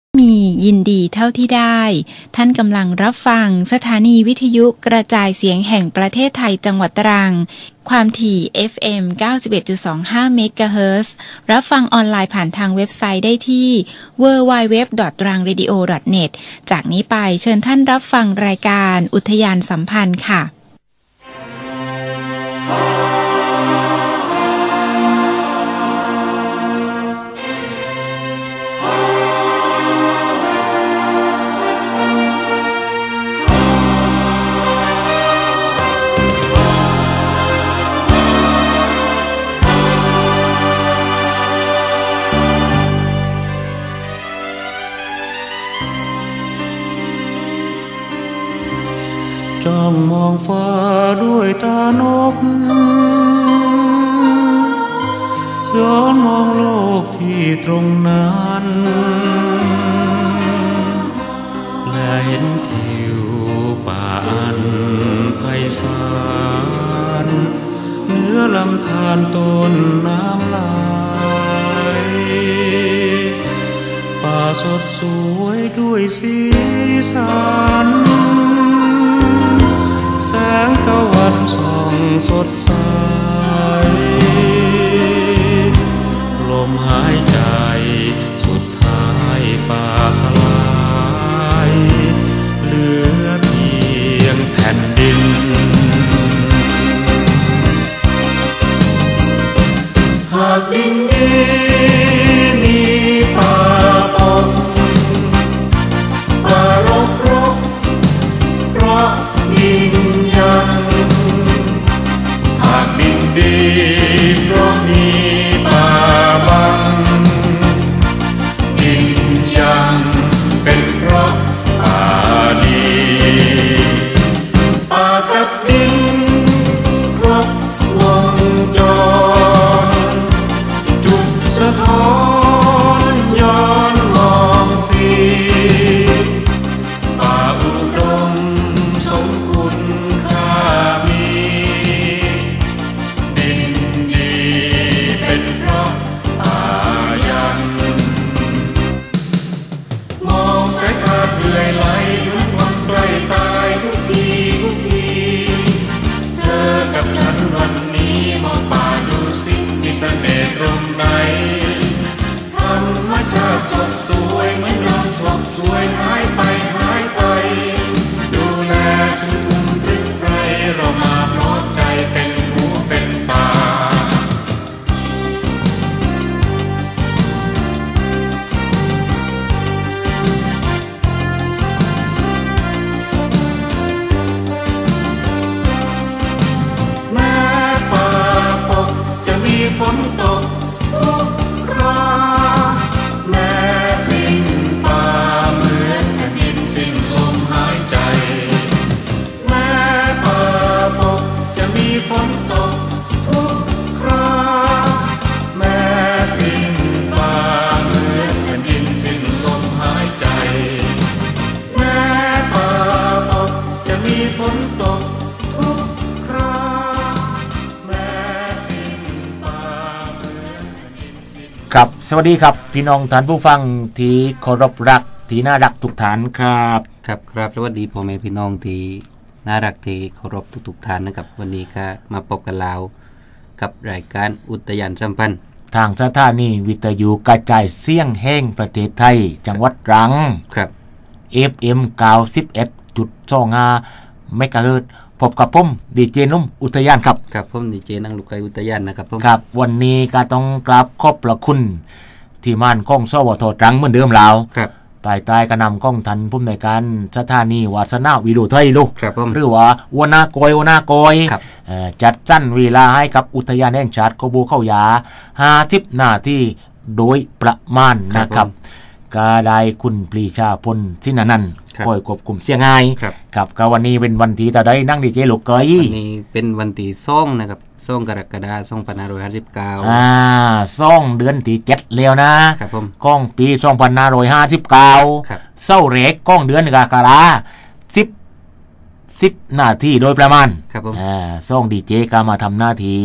มียินดีเท่าที่ได้ท่านกำลังรับฟังสถานีวิทยุกระจายเสียงแห่งประเทศไทยจังหวัดตรังความถี่ FM 91.25 เมกะเฮิรตซ์รับฟังออนไลน์ผ่านทางเว็บไซต์ได้ที่ www.trangradio.net จากนี้ไปเชิญท่านรับฟังรายการอุทยานสัมพันธ์ค่ะจ้องมองฟ้าด้วยตานกย้อนมองโลกที่ตรงนั้นและเห็นทิวป่าอันไพศาลเนื้อลำธารต้นน้ำไหลป่าสดสวยด้วยสีสันแสงตะวันส่องสดใสลมหายใจสุดท้ายป่าสลายเหลือเพียงแผ่นดินหากดินนี้มีป่าปกป่ารกรกเพราะดินยังหากดินดีเพราะมีป่าบังดินยังเป็นเพราะป่าดีป่ากับดินครบวงจรจุดสะท้อนย้อนมองสีป่าอุดมสมคุณค่ามีดินดีเป็นเพราะป่ายังมองสายตาเปื่อยไหลถึงความใกล้ตายทุกทีทุกทีเธอกับฉันวันนี้มองป่าดูสิมีเสน่ห์ตรงไหนธรรมชาติสดสวยเหมือนลมฉกสวยหายไปหายไปดูแลชุมนุมพรึกไพรเรามาพร้อมใจเป็นหูเป็นตาแม้ป่าปกจะมีฝนตกทุกคราแม้สิ้นป่าเหมือนแผ่นดินสิ้นลมหายใจแม้ป่าปกจะมีฝนตกทุกคราแม้สิ้นป่าเหมือนแผ่นดินสิ้นลมหายใจแม้ป่าปกจะมีฝนตกทุกคราแม้สิ้นป่าเหมือนแผ่นดินสิ้นครับสวัสดีครับพี่น้องท่านผู้ฟังที่เคารพรักที่น่ารักทุกท่านครับครับครับสวัสดีพ่อแม่พี่น้องที่น่ารักที่เคารพทุกท่านนะครับวันนี้ก็มาพบกันแล้วกับรายการอุทยานสัมพันธ์ทางสถานีวิทยุกระจายเสียงแห่งประเทศไทยจังหวัดตรังครับ FM 91.25 เมกะเฮิรตซ์พบกับผมดีเจนุ่มอุทยานครับครับผมดีเจนั่งลูกไก่อุทยานนะครับผมครับวันนี้ก็ต้องกราบขอบพระคุณที่ม่านกล้องสวทตรังเหมือนเดิมแล้วครับภายใต้การนำกล้องทันผู้ในการสถานีวาสนาวิโรไทยลูกหรือว่าวัวนากอยจัดสั้นเวลาให้กับอุทยานแห่งชาติโคบูเข้ายา50 นาทีโดยประมาณนะครับก็ได้คุณปรีชาพลสินนันท์คอยควบคุมเสียงง่ายครับก็วันนี้เป็นวันที่จะได้นั่งดีเจลูกเกยวันนี้เป็นวันที่2นะครับ2กรกฎาคม2559 2เดือนที่7แล้วนะครับผมก้องปี2559ครับเศร้าเรกก้องเดือนกรกฎาคม10 นาทีโดยประมาณครับผม 2ดีเจก็มาทำหน้าที่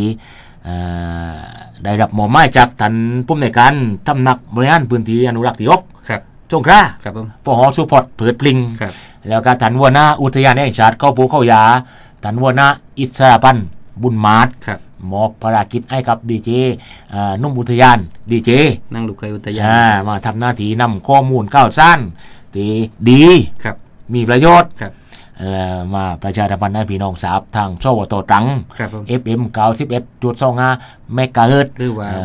ได้รับหมอบหมายจากท่านผู้อำนวยการสำนักบริหารพื้นที่อนุรักษ์ที่6 ครับจสงขลาครับผมปหสุพจน์เผิดปลิงครับแล้วก็ทันวัวหน้าอุทยานแห่งชาติเขาภูเขายาทันวัวหน้าอิสระพันธ์บุญมาศครับมอบภารกิจให้กับดีเจนุ่มอุทยานดีเจนั่งลูกไก่อุทยานมาทำหน้าที่นำข้อมูลข่าวสารที่ดีครับมีประโยชน์ครับมาประชาสัมพันธ์ให้พี่น้องทราบทางชวตตรังครับผม FM 91.25 เมกะเฮิรตซ์หรือว่า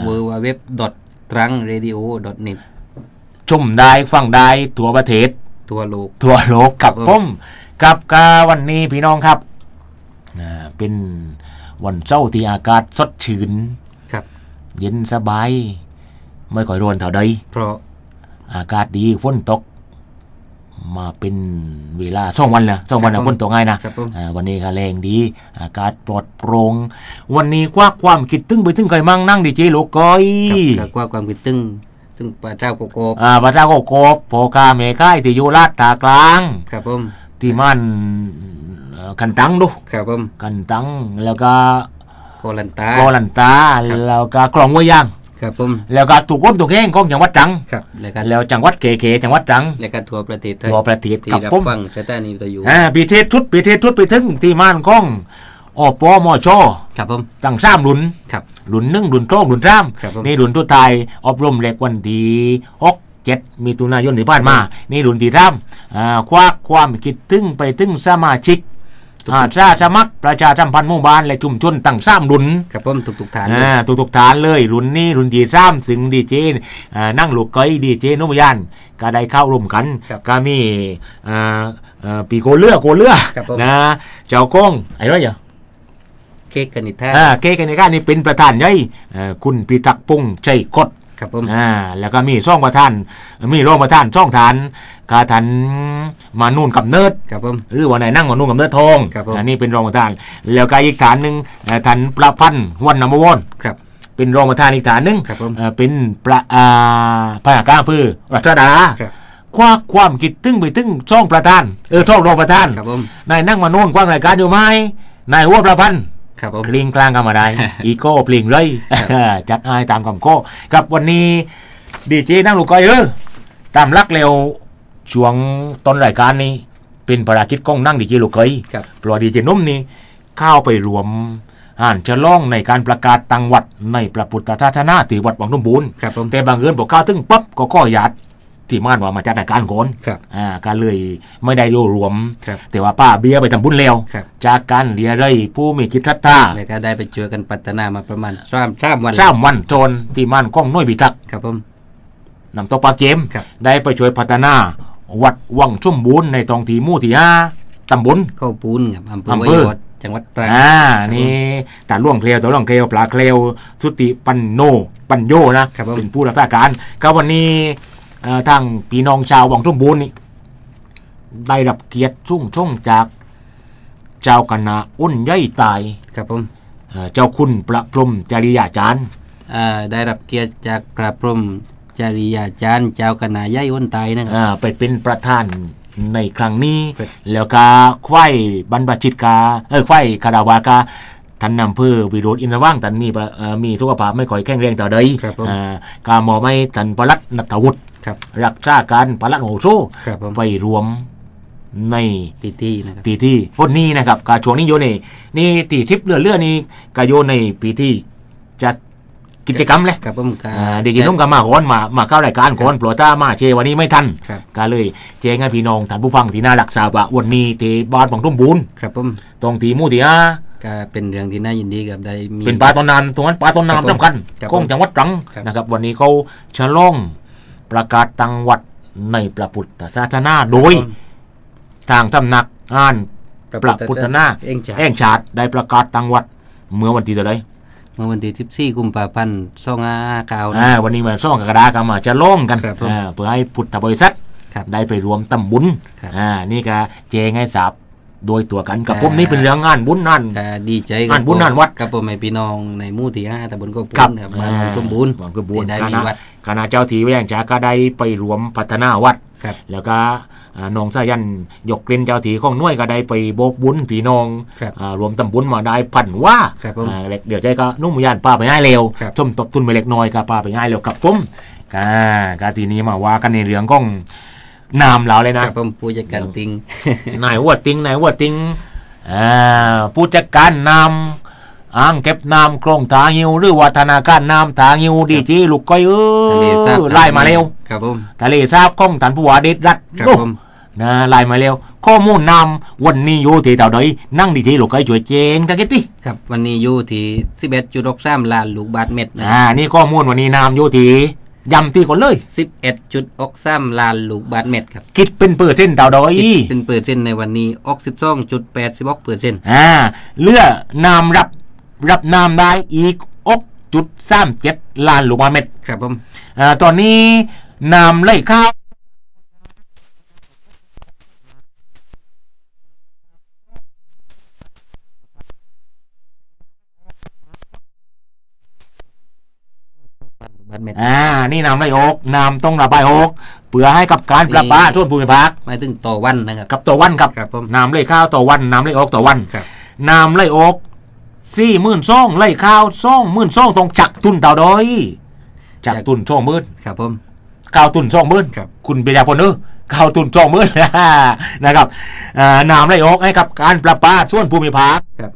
www.trangradio.net ชมได้ฟังได้ทั่วประเทศตัวโลกทั่วโลกกับครับผมกับกาวันนี้พี่น้องครับเป็นวันเช้าที่อากาศสดชื่นครับเย็นสบายไม่ค่อยร้อนเท่าใดเพราะอากาศดีฝนตกมาเป็นเวลา2 วันแล้ว2 วันแล้วฝนตกง่ายนะครับผมวันนี้ก็แรงดีอากาศปลอดโปร่งวันนี้ควักความคิดตึงไปถึงใครมั่งนั่งดีเจโลก้อยครับก็ความคิดตึงพระเจ้าโกโก้พระเจ้าก็โกบโพกาเมค่ายที่อยู่ลาดตากลางครับผมที่มันกันตังดูครับผมกันตังแล้วก็โกลันตากอลันตาแล้วก็กลองหัวยางครับผมแล้วก็ถูกก้มถูกแห้งของจังหวัดตรังครับแล้วก็แล้วจังหวัดเก๋ๆจังหวัดตรังแล้วก็ทั่วประเทศไทยทั่วประเทศที่กับรับผมฟังสถานีวิทยุปีเทศชุดไปถึงที่ม่านของอปมชครับผมตั้ง3รุ่นครับรุ่น1รุ่น2รุ่นครับผม 3นี่รุ่นทุกทายอบรมเล็กวันที่6-7 มีตุนายนที่ผ่านมานี่รุ่นที่3ควักความคิดถึงไปถึงสมาชิกอาสาสมัครประชาสัมพันธ์หมู่บ้านและชุมชนตั้ง3รุ่นครับผมทุกฐานทุกฐานเลยรุ่นนี้รุ่นที่3ถึงดีเจนั่งลูกก้อยดีเจนุ่มยานก็ได้เข้าร่วมกันก็มีปีโกเลือนะเจ้ากงไอ้ไรอย่างเค้กกนิธาเค้กกันในการนี่เป็นประธานใหญ่คุณพิทักษ์พงษ์ชัยคดครับผมแล้วก็มีช่องประธานมีรองประธานช่องฐานกาทันมานุ่นกับเนิร์ดครับผมหรือว่าไหนนั่งมานุ่นกับเนิร์ดทองครับผมนี่เป็นรองประธานแล้วก็อีกฐานหนึ่งทันประพันธ์วันนำวอนครับเป็นรองประธานอีกฐานหนึ่งครับผมเป็นพระการอำเภอรัชดาครับความคิดตึงไปตึงช่องประธานช่องรองประธานครับผมนายนั่งมานุ่นกว้างรายการอยู่ไหมนายหัวประพันธ์ครับผมพลิงกลางกันมาได้ อีโก้พลิงเลย จัดอายตามคำโก้กับวันนี้ดีเจนั่งลูกก้อยตามลักเร็วช่วงต้นรายการนี้เป็นภารกิจของนั่งดีเจลูกก้อยครับเพราะดีเจนุ่มนี้เข้าไปรวมฉลองในการประกาศตังวัดในพระพุทธศาสนาที่วัดวังสมบูรณ์ครับผมแต่บางเอิญบอกเข้าถึงปั๊บก็ข้อหยาดที่ม่านว่ามาจัดรายการก่อนครับการเลยไม่ได้รวมครับแต่ว่าป้าเบียร์ไปทำบุญแล้วครับจากการเรียเรยผู้มีจิตศรัทธาแล้วก็ได้ไปเจอกันพัฒนามาประมาณ3วัน 3 วันโจนที่ม่านก้องน้อยบิทักษ์ครับผมนำตัวปลาเกมครับได้ไปช่วยพัฒนาวัดวังชุ่มบุญในท้องที่หมู่ที่5ตำบลเข้าปูนครับอำเภออำไวเภอโยดจังหวัดตรังนี่ตาล่วงเคลียวตัวล่วงเคลียวปลาเคลียวสุติปันโนปัญโยนะครับผมเป็นผู้รักษาการก็วันนี้ทางพี่น้องชาววังชุ่มบุญนี่ได้รับเกียรติชุ่งช่งจากเจ้าคณะอ้นย่อยตายครับผมเจ้าคุณประพรมจริยาจารย์ได้รับเกียรติจากพระพรหมจริยาจารย์เจ้าคณะใหญ่อ้นไตนะครับไปเป็นประธานในครั้งนี้ครับแล้วก็ควายบรรพชิตกาควายคาราวากาท่านนำเพื่อวิโรธอินทว่างท่านมีสุขภาพไม่ค่อยแข็งแรงต่อใดครับผมกาหมอไม่ท่านปลัดนัทวุฒิครับรักษาการปลัดโหโซครับผมไปรวมในพิธีนะครับปีที่ฝนนี้นะครับกาช่วงนี้โยนี่ตีทิพย์เรือนี่กาโยในปีที่จัดกิจกรรมเลยครับผมก็เด็กกินนุ่มกันมาก่อนมาเข้ารายการก่อนโปรต้ามาเชวันนี้ไม่ทันครับก็เลยแจ้งให้พี่น้องท่านผู้ฟังที่น่ารักษาว่าวันนี้ที่บ้านของทุ่มบุญครับผมตรงที่หมู่ที่ก็เป็นเรื่องที่น่ายินดีกับได้มีเป็นปลาต้นน้ำตรงนั้นปลาต้นครับผมน้ำสำคัญครับของจังหวัดตรังครับนะครับวันนี้เขาฉลองประกาศตังวัดในพระพุทธศาสนาโดยทางสำนักงานพระพุทธนาเองจ้ะแห่งชาติได้ประกาศตังวัดเมื่อวันที่เท่าไหร่เมื่อวันที่14กุมภาพันธ์2559 วันนี้มาซ่องกระดาษกันมาจะลงกันครับผมเพื่อให้พุทธบริษัทครับได้ไปรวมตำบุญครับนี่ก็แจ้งให้ทราบโดยตัวกันกับครับผมนี่เป็นเรื่องงานบุญนั่นก็ดีใจงานบุญงานวัดกับผมให้พี่น้องในหมู่ที่5ตำบลก็ปูครับนครับบ้านวังสมบูรณ์วังสมบูรณ์ที่ได้มีวัดคณะเจ้าทีแวงจากก็ได้ไปรวมพัฒนาวัดครับแล้วก็น้องสายันยกเกรนเจ้าทีของหน่วยก็ได้ไปโบกบุญพี่น้องครับรวมตำบุญมาได้พันว่าครับผมเดี๋ยวใจก็นุ่มยานป้าไปง่ายเร็วครับชมตบทุนไปเล็กน้อยก็ป้าไปง่ายเร็วกับผมกาทีนี้มาว่ากันในเรื่องของน้ำเราเลยนะครับผมผู้จัดการติงนายวัวติงผู้จัดการน้ำอ่างเก็บน้ำคลองตาหิวหรือว่าธนาคารน้ำตาหิวดีจีลูกก้อยไล่มาเร็วครับผมทะเลทราบของท่านผู้ว่าเด็ดรัดครับผมนะไล่มาเร็วข้อมูลนำวันนี้อยู่ที่เต่าใดนั่งดีๆลูกก้อยช่วยเจงกันกี่ครับวันนี้อยู่ที่ 11.63 ล้านลูกบาศก์เมตรนี่ข้อมูลวันนี้นำอยู่ที่ย้ำที่ก่อนเลย 11.63 ล้านลูกบาศก์เมตรครับคิดเป็นเปอร์เซ็นต์เต่าใดเป็นเปอร์เซ็นต์ในวันนี้62.86% เลือนำรับนำได้อีก6.37 ล้านลูกบาศก์เมตรครับผมตอนนี้นำไหลข้าวนี่น้ำไหลออกน้ำต้องระบายออกเพื่อให้กับการประปาส่วนภูมิภาคหมายถึงต่อวันนะครับกับต่อวันครับน้ำไหลข้าวต่อวันน้ำไหลออกต่อวันน้ำไหลออก42,000ไหลข้าว22,000ต้องจักตุนเต่าดอยจักตุน20,000 ครับผมข้าวตุน20,000คุณเบียร์พลข้าวตุน20,000นะครับน้ำไหลออกให้กับการประปาส่วนภูมิภาค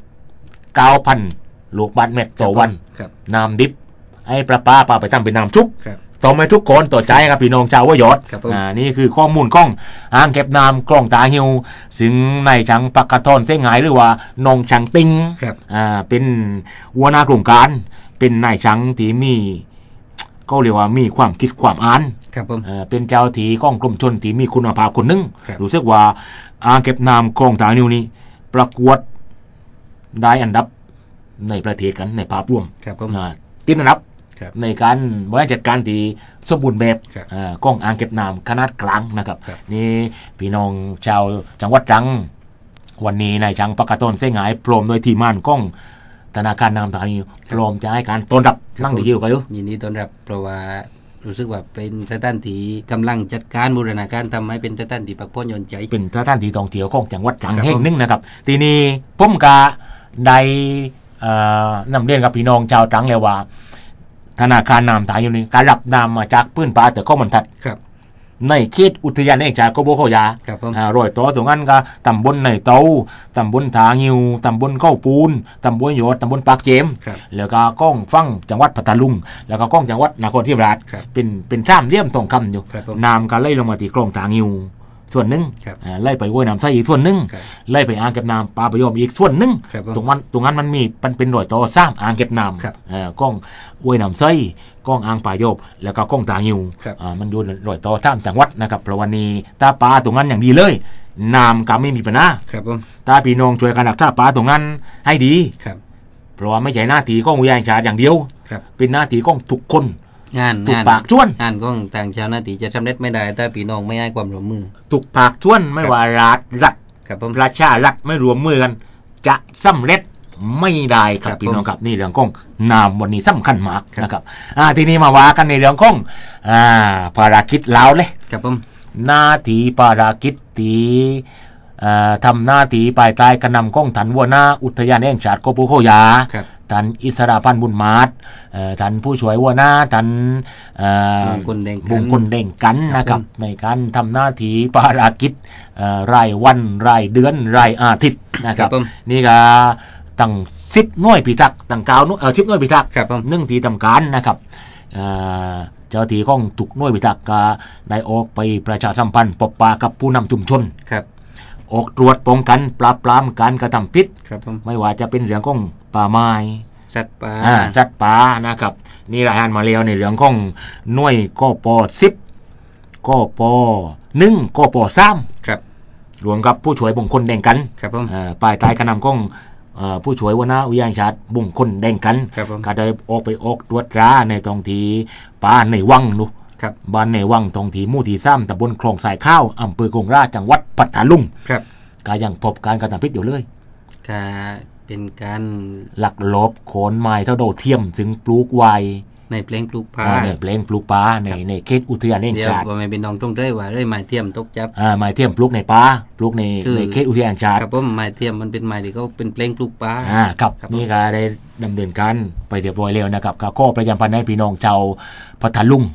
9,000 ลูกบาศก์เมตรต่อวันน้ำดิบไอ้ประปาไปตั้งเป็นน้ำชุกต่อไม่ทุกคนต่อใจครับพี่น้องชาววยอดนี่คือข้อมูลของอ่างเก็บน้ำคลองตาหิวซึ่งในจังปักกระทอนเส้นหายหรือว่านองชังติงเป็นหัวหน้าโครงการเป็นนายชังที่มีก็เรียกว่ามีความคิดความอ่านเป็นเจ้าที่ของกรมชนที่มีคุณภาพคนนึงรู้สึกว่าอ่างเก็บน้ำคลองตาหิวนี้ประกวดได้อันดับในประเทศกันในภาพรวมติดอันดับในการบริหารจัดการที่สมบูรณ์แบบกล้องอ่างเก็บน้ำขนาดกลางนะครับนี่พี่น้องชาวจังหวัดตรังวันนี้นายช่างปักกระต้นเส้นหายพร้อมโดยทีมงานกล้องธนาคารน้ำตานีพร้อมจะให้การต้อนรับนั่งดีอยู่กันอยู่ยินดีต้อนรับเพราะว่ารู้สึกว่าเป็นสถานที่กำลังจัดการบูรณาการทำให้เป็นสถานที่พักผ่อนหย่อนใจเป็นสถานที่ท่องเที่ยวของจังหวัดตรังแห่งหนึ่งนะครับทีนี้ผมก็ได้นำเรียนกับพี่น้องชาวตรังเลยว่าธนาคารน้ำตาอยู่นี่การรับน้ำมาจากพื้นป่าแต่ก็มันทัดในเขตอุทยานแห่งชาติกบเขายารอยต่อตรงนั้นก็ตำบลในเตาตำบลทางหิวตำบลเข้าปูนตำบลโยดตำบลปากเจมแล้วก็ก้องฟังจังหวัดพัทลุงแล้วก็ก้องจังหวัดนครศรีธรรมราชเป็นสามเหลี่ยมทองคำอยู่น้ำก็ไหลลงมาที่คลองทางหิวส่วนหนึ่งไล่ไปห้วยน้ำใสอีกส่วนหนึ่งไล่ไปอ่างเก็บน้ำปลาประยมอีกส่วนหนึ่งตรงนั้นมันมีเป็นรอยต่อสร้างอ่างเก็บน้ำก้องห้วยน้ำใสก้องอ่างปลาโยบแล้วก็ก้องตาหิวมันอยู่รอยต่อท่ามจังหวัดนะครับเพราะวันนี้ตาปลาตรงนั้นอย่างดีเลยน้ำก็ไม่มีปัญหาตาพี่น้องช่วยกันรักษาปลาตรงนั้นให้ดีเพราะว่าไม่ใช่หน้าที่ของวิทยาศาสตร์อย่างเดียวเป็นหน้าที่ของทุกคนงานปากชวนงานของต่างชาตินาตีจะสำเร็จไม่ได้แต่พี่น้องไม่ให้ความร่วมมือถูกปากชวนไม่ว่ารัฐประชารัฐไม่รวมมือกันจะสำเร็จไม่ได้ครับพี่น้องครับนี่เรื่องของนามวันนี้สำคัญมากนะครับทีนี้มาว่ากันในเรื่องของภารกิจเราเลยครับผมหน้าที่ภารกิจที่ทำหน้าที่ภายใต้กระนำของทันวัวหน้าอุทยานแห่งชาติกบโคยาท่านอิสระพันธ์บุญมาศท่านผู้ช่วยหัวหน้าท่านบุญคนเด่งกันนะครับในการทำหน้าที่ภารกิจรายวันรายเดือนรายอาทิตย์นะครับนี่ก็ตั้ง10หน่วยพิทักษ์ตั้ง9 10หน่วยพิทักษ์1ที่ทำการนะครับเจ้าที่ของทุกหน่วยพิทักษ์ก็ได้ออกไปประชาสัมพันธ์พบปะกับผู้นำชุมชนออกตรวจป้องกันปราบปรามการกระทำผิดไม่ว่าจะเป็นเรื่องของป่าไม้สัตว์ป่านะครับนี่รายงานมาแล้วในเรื่องของหน่วยกป10กป1กป3 ครับรวมกับผู้ช่วยบุคคลแด่งกันปลายใต้กระนำของผู้ช่วยหัวหน้าอุทยานชาติบุคคลแด่งกันก็ได้ออกตรวจราในท้องที่ป่าในวังนู่บ้านในวังท้องที่หมู่ที่3ตำบลคลองสายข้าวอำเภอคงราชจังหวัดพัทลุงก็ยังพบการกระทำผิดอยู่เลยก็เป็นการหลักลบโขนไม้เท่าโดเทียมถึงปลูกไวในเพลงปลูกป่าในเพลงปลูกป่าในเขตอุทยานแห่งชาติเดี๋ยวไม่เป็นน้องตรงได้ว่าไม้เทียมตกจับไม้เทียมปลูกในป่าปลูกในเขตอุทยานแห่งชาติครับผมไม้เทียมมันเป็นไม้ที่เขาเป็นเพลงปลูกป่าครับนี่ก็ได้ดำเนินการไปเรียบร้อยแล้วนะครับก็ประชาสัมพันธ์ให้พี่น้องชาวพัทลุง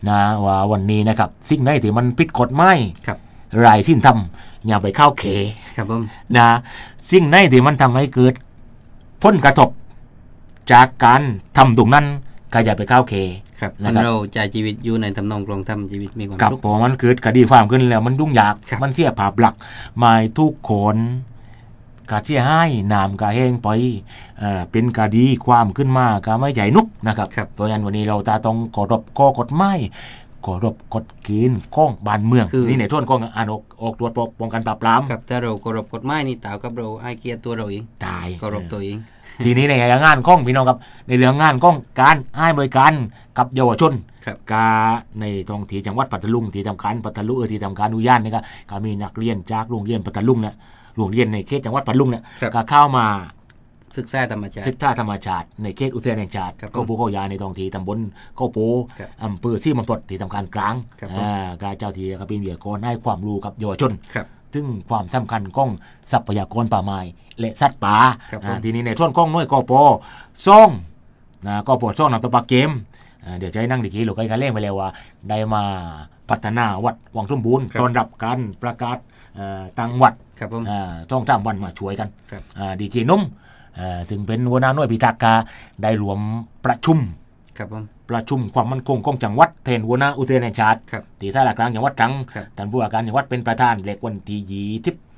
นะว่าวันนี้นะครับสิ่งไหนที่มันผิดกฎหมายรายสิ้นทำอย่าไปเข้าเขครับผมนะสิ่งไหนที่มันทำให้เกิดผลกระทบจากการทำตรงนั้นก็อย่าไปเข้าเขครับเราจ่ายชีวิตอยู่ในทำนองกลองทำชีวิตมีความสุขพอมันเกิดคดีความขึ้นแล้วมันยุ่งยากมันเสียภาพลักษณ์หมายทุกคนกาเชี่ยให้นามกาแห้งไปเป็นคดีความขึ้นมาก็ไม่ใหญ่นุกนะครับเพราะฉะนั้นวันนี้เราตาต้องกรบข้อกฎหมายกรบกฎเกณฑ์ข้องบ้านเมืองนี่ในส่วนของอ่านออกตรวจป้องกันปราบปรามครับถ้าเรากรบกฎหมายนี่ตาวกับเราให้เกียรติตัวเราเองตายกรบตัวเองทีนี้ในงานข้องพี่น้องครับในเรื่องงานข้องการให้บริการกับเยาวชนกาในท้องที่จังหวัดปัตตานีที่ทำการปัตตานีที่ทำการอุทยานนี่ก็มีนักเรียนจากโรงเรียนปัตตานีเนี่ยโรงเรียนในเขตจังหวัดปัตตานีเนี่ยก็เข้ามาศึกษาธรรมชาติในเขตอุทยานแห่งชาติก็ปูเขายาในท้องที่ตำบลเขาปูอำเภอที่มันปลดที่ทำการกลางการเจ้าที่ก็เป็นวิทยากรให้ความรู้กับเยาวชนซึ่งความสำคัญของทรัพยากรป่าไม้และสัตว์ป่าทีนี้ในช่วงของหน่วยกปซ่องกปซ่องนำตัวปลาเกมเดี๋ยวจะให้นั่งดีกี้หรือใครกันเล่นไปแล้วว่าได้มาพัฒนาวัดวังสมบูรณ์ตอนรับการประกาศตั้งวัดต้องตามวันมาช่วยกันดีกี้นุ่มซึ่งเป็นหัวหน้าหน่วยพิทักษ์ได้รวมประชุมความมั่นคงของจังหวัดแทนหัวหน้าอุทยานแห่งชาติที่ท่าละกลางจังหวัดตรังท่านผู้ว่าการจังหวัดเป็นประธานเล็กวันที่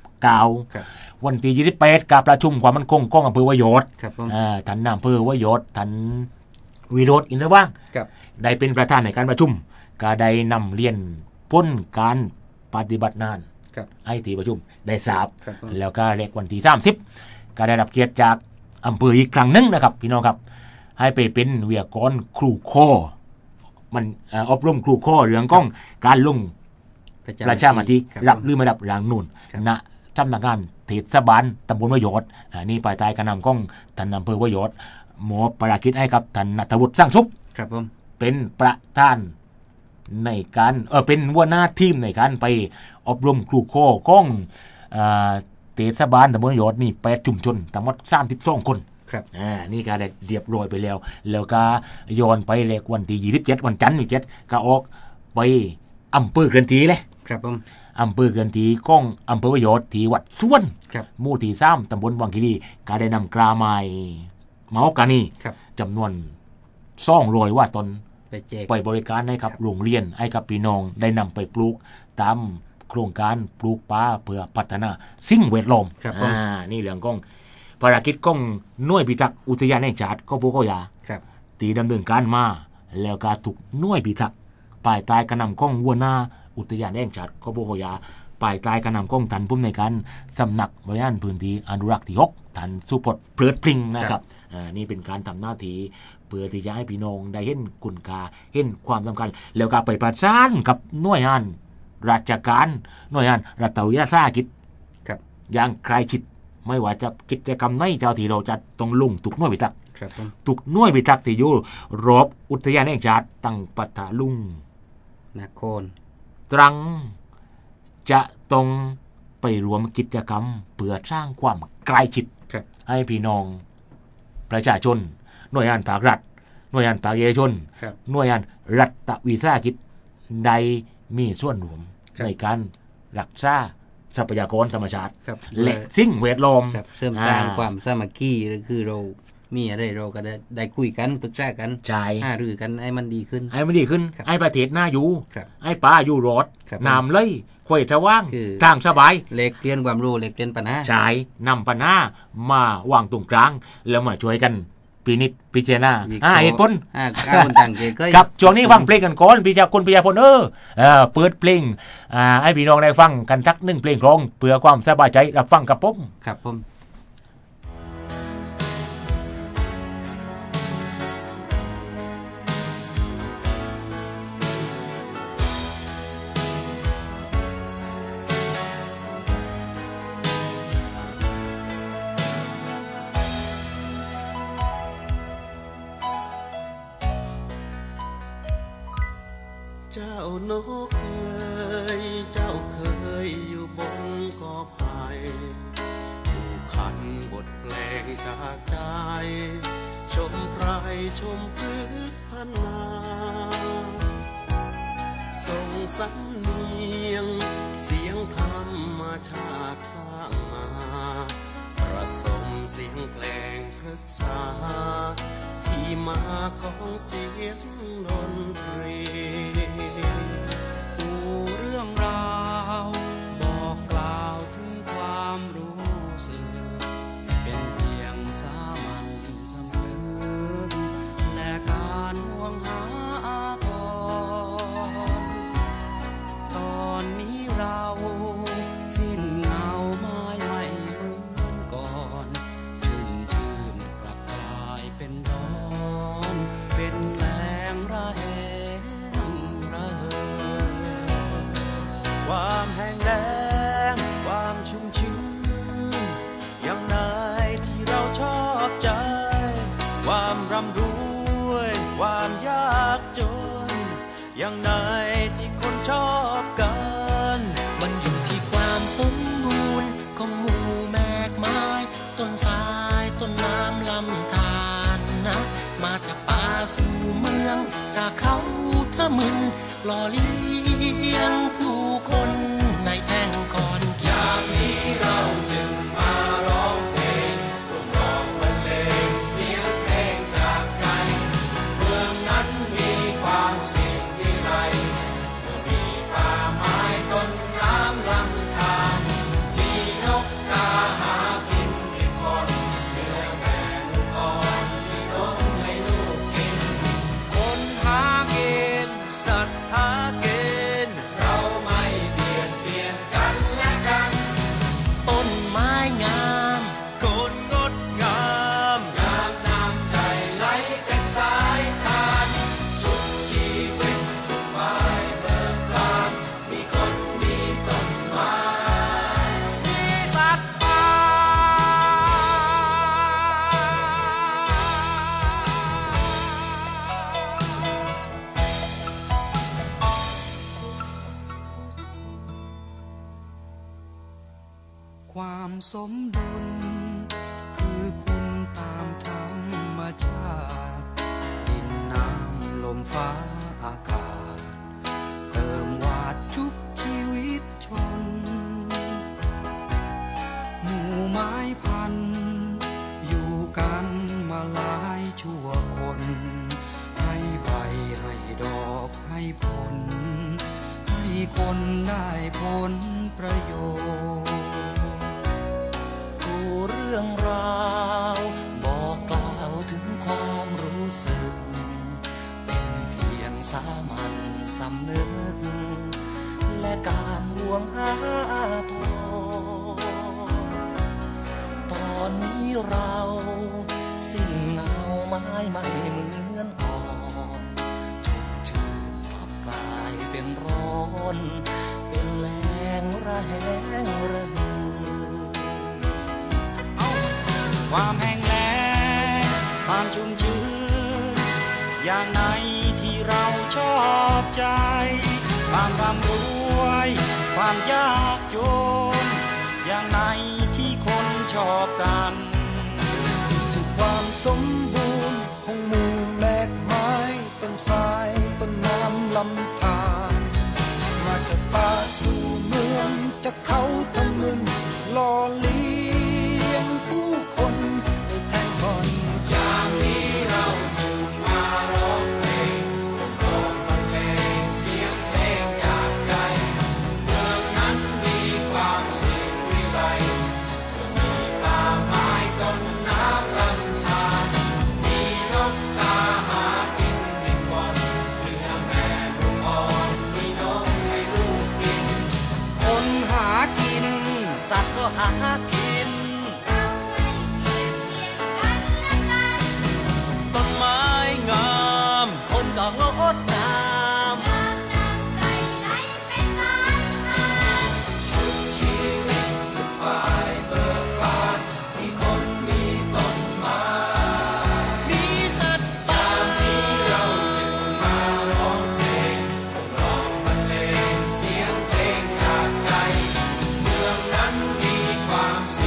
29วันที่28การประชุมความมั่นคงของอำเภอวโยธท่านนายอำเภอวโยธท่านวิโรจน์อินทร์ว่างได้เป็นประธานในการประชุมก็ได้นำเรียนพ้นการปฏิบัติงานให้ที่ประชุมได้ทราบแล้วก็เล็กวันที่30ก็ได้รับเกียรติจากอำเภออีกครั้งนึงนะครับพี่น้องครับให้ไปเป็นวิทยากรครูโคมันอบรมครูโคเรื่องของการลงประชามติรับหรือไม่รับร่างนูนณสำนักงานเทศบาลตำบลวโยธนี่ภายใต้การนำของท่านอำเภอวโยธหมอประกิจให้กับท่านณัฐวุฒิสร้างสุขเป็นประธานในการเป็นหัวหน้าทีมในการไปอบรมครูโคของเทศบาลตำบลวโยธนี่8ชุมชนทั้งหมด32 คนนี่ก็ได้เรียบร้อยไปแล้วก็ย้อนไปเลขวันที่27วันจันทร์27ก็ออกไปอำเภอเขื่อนทีเลยครับผมอำเภอเขื่อนทีของอำเภอวโยธที่วัดส่วนหมู่ที่3ตำบลวังคีรีก็ได้นำกราไม้เมาอกานีจำนวน200 ว่าตนไปบริการให้กับโรงเรียนให้กับพี่น้องได้นำไปปลูกตามโครงการปลูกป่าเพื่อพัฒนาสิ่งแวดล้อมนี่เรื่องของภารกิจของหน่วยพิทักษ์อุทยานแห่งชาติของภูเขายาตีดำเนินการมาแล้วก็ถูกหน่วยพิทักษ์ภายใต้การนำของหัวหน้าอุทยานแห่งชาติของภูเขายาภายใต้การนำของท่านผู้ในการสำนักบริหารพื้นที่อนุรักษ์ที่6ท่านสุพจน์เพลิดพลิงนะครับนี่เป็นการทำหน้าที่เพื่อที่จะให้พี่น้องได้เห็นคุณค่าเห็นความสำคัญแล้วก็ไปประสานกับหน่วยงานราชการหน่วยงานรัฐวิสาหกิจอย่างใครชิดไม่ว่าจะกิจกรรมไหนเจ้าที่เราจะต้องลงทุกหน่วยพิทักษ์ทุกหน่วยพิทักษ์ที่อยู่รอบอุทยานแห่งชาติตั้งปัตตาลุงนครตรังจะต้องไปรวมกิจกรรมเพื่อสร้างความใกล้ชิดให้พี่น้องประชาชนหน่วยงานภาครัฐหน่วยงานภาคเอกชนหน่วยงานรัฐวิสาหกิจได้มีส่วนร่วมในการรักษาทรัพยากรธรรมชาติและสิ่งแวดล้อมเสริมสร้างความสามัคคีคือเรามีอะไรเราก็ได้คุยกันปรึกษากันหารือกันให้มันดีขึ้นให้ประเทศน่าอยู่ให้ป่าอยู่รอดน้ำเลยควยทะว่างทางสบายเล็กเรียนความรู้เล็กเรียนปัญหาใช่นำปัญหามาวางตรงกลางแล้วมาช่วยกันปีนิดพิจารณาเหตุผลครับช่วงนี้ฟังเพลงกันก่อนพี่จากคุณพิยาพลเปิดเพลงให้พี่น้องได้ฟังกันทัก1 เพลงร้องเพื่อความสบายใจรับฟังกับผมครับผมเจ้านกเอ๋ยเจ้าเคยอยู่บนกอไผ่ผู้คันบทเพลงจากใจชมไพรชมพฤกษ์พันนาส่งสำเนียงเสียงธรรมชาติสร้างมาผสมเสียงเพลงพฤกษาที่มาของเสียงดนตรีปูเรื่องราวบอกกล่าวถึงความรู้สึกเป็นเพียงสามัญสำนึกและการห่วงหาอาทรตอนนี้เราสิ้นเงาไม้ไม่เหมือนก่อนชื่นกลับกลายเป็นร้อนเป็นแรงระเหระเหยความแห้งแล้งความชุ่มชื้นอย่างไหนที่เราชอบใจความร่ำรวยความยากจนอย่างไหนที่คนชอบกันมันอยู่ที่ความสมบูรณ์ของหมู่แมกไม้ต้นสายต้นน้ำลำธารนะมาจากป่าสู่เมืองจากเขาทะมึนหล่อเลี้ยงผู้คนในแท่งคอนอย่างนี้เราจึงมาร้องเพลงร่วมร้องบรรเลงเสียงเพลงจากใจเมืองนั้นมีความสิวิไลมีป่าไม้ต้นน้ำลำธารมีนกกาหากินมีคนเนื้อแม่ลูกอ่อนมีนมให้ลูกกินคนหากินสัตว์หากินเราไม่เบียดเบียนกันและกันต้นไม้งามคนงดงามงามน้ำใจไหลเป็นสายทานสุขชีวิตฝ่ายเบิกบานมีคนมีต้นไม้มีสัตว์ป่าความสมดุลคือคุณตามธรรมชาติดินน้ำลมฟ้าอากาศเติมวาดชุบชีวิตชนหมู่ไม้พันธุ์อยู่กันมาหลายชั่วคนให้ใบให้ดอกให้ผลให้คนได้ผลประโยชน์เรื่องราวบอกกล่าวถึงความรู้สึกเป็นเพียงสามัญสำนึกและการห่วงหาทรตอนนี้เราสิ้นเงาไม้ไม่เหมือนก่อนชุ่มชื่นกลับกลายเป็นร้อนเป็นแรงระแหงระเหิดความแห้งแล้งความชุ่มชื้นอย่างไหนที่เราชอบใจความร่ำรวยความยากจนอย่างไหนที่คนชอบกันถึงความสมบูรณ์ของหมู่แมกไม้ต้นสายต้นน้ำลำธารมาจากป่าสู่เมืองจากเขาทะมึนหล่อเลี้ยงผู้คนในแท่งคอนอย่างนี้เราจึงมาร้องเพลงร้องบรรเลงเสียงเพลงจากใจเมืองนั้นมีความสิวิไลมีป่าไม้ต้นน้ำลำธารมีนกกาหากินมีคนเนื้อแม่ลูกอ่อนมีนมให้ลูกกินคนหากินสัตว์ก็หากินต้นไม้งามคนก็งดงามชุบชีวิตทุกฝ่ายเบิกบานมีคนมีต้นไม้มีสัตว์ป่าที่เราจึงมาร้องเพลงร้องบรรเลงเสียงเพลงจากใจเมืองนั้นมีความสิ